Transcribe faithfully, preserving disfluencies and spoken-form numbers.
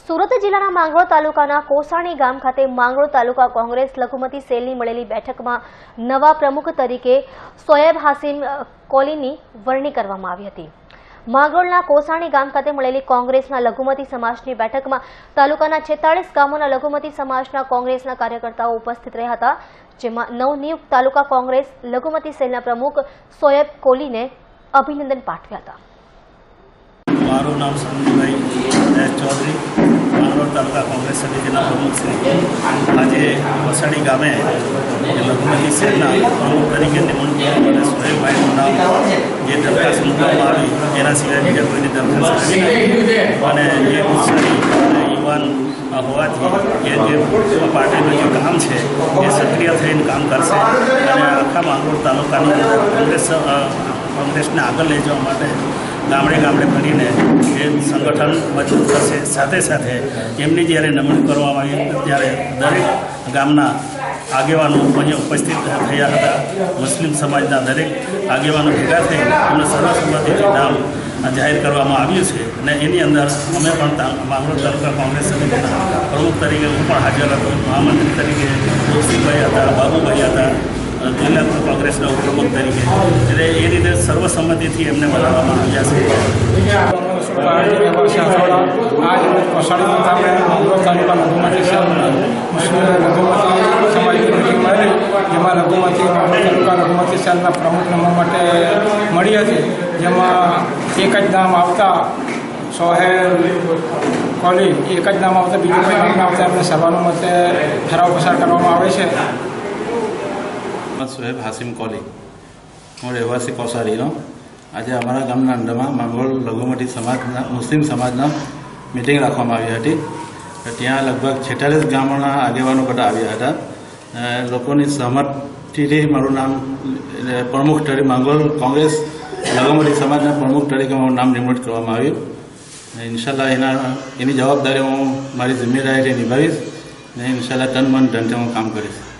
સુરત જિલ્લાના માંગરોળ તાલુકાના કોસાણી ગામ ખાતે માંગરોળ તાલુકા કોંગ્રેસ લઘુમતી સેલની મળેલી બેઠકમાં નવા પ્રમુખ તરીકે સોએબ હાશિમ કોલીની વરણી કરવામાં આવી હતી। માંગરોળના કોસાણી ગામ ખાતે મળેલી કોંગ્રેસના લઘુમતી સમાજની બેઠકમાં તાલુકાના છેતાલીસ ગામોના લઘુમતી સમાજના કોંગ્રેસના કાર્યકર્તાઓ ઉપસ્થિત રહ્યા હતા, જેમાં નવનિયુક્ત તાલુકા કોંગ્રેસ લઘુમતી સેલના પ્રમુખ સોએબ કોલીને અભિનંદન પાઠવ્યા હતા। मारू नाम संजय चौधरी માંગરોળ तालुका कांग्रेस समिति प्रमुख श्री आज कोसाड़ी गामे लघुमती सेलना प्रमुख तरीके निमणूक सोएब भाई नाम जे दरखास्त मूकवामां आवी एना सिवाय बीजा कोईनी दरखास्त आवी जे उत्साही युवान होवाथी ए जे पार्टीनुं जे काम छे ए सक्रिय थईने काम करशे अने आखा માંગરોળ तालुकानी कांग्रेस कांग्रेसने आगळ लई जवा माटे गामडे गामडे फरीने ए संगठन मजबूत करशे। साथे साथे एमनी ज्यारे नमणूक करवामां आवी त्यारे दरेक गामना आगेवानो अहींया उपस्थित थया हता। मुस्लिम समाजना दरेक आगेवानो भेगा थई एमने सर्वसम्मतिथी नाम जाहिर करवामां આવ્યું છે અને એની અંદર અમે પણ માંગરોળ તાલુકા કોંગ્રેસ સમિતિના પ્રમુખ તરીકે હું પણ હાજર હતો। મહામંત્રી તરીકે જોશીભાઈ હતા, બાબુભાઈ હતા, जिला कांग्रेस उपप्रमुख तरीके એટલે એ રીતે સર્વસંમતિથી એમને બનાવવામાં આવ્યા છે। आज कोसाड़ी गामे માંગરોળ तालुका लघुमती सेल मुस्लिम लघुमती समाज की मीटिंग मळी, जेमां लघुमती માંગરોળ तालुका लघुमती सेलना प्रमुख नमवा माटे मळी हती, जेमां एक ज नाम आवता सोहेब कोली एक ज नाम आवता बीजुं कोई नाम आवता एमने सर्वानुमते ठराव पसार करवामां आवे छे। सोएब हाशिम कोली हूँ रहवासी कोसाड़ीनो आज अमरा गामना अंडरमां માંગરોળ लघुमती समाजना मुस्लिम समाजना मीटिंग राखवामां आवी हती। त्यां लगभग छेतालीस गामोना आगेवानो बधा आव्या हता। लोकोनी सहमतिथी मारुं नाम प्रमुख तरीके માંગરોળ कांग्रेस लघुमती समाजना प्रमुख तरीके मारुं नाम निमणूक करवामां आव्युं। इंशाअल्लाह एना एनी जवाबदारी हूँ मारी जिम्मेदारी निभावीश ने इंशाअल्लाह तन मन धनथी हूँ काम करीश।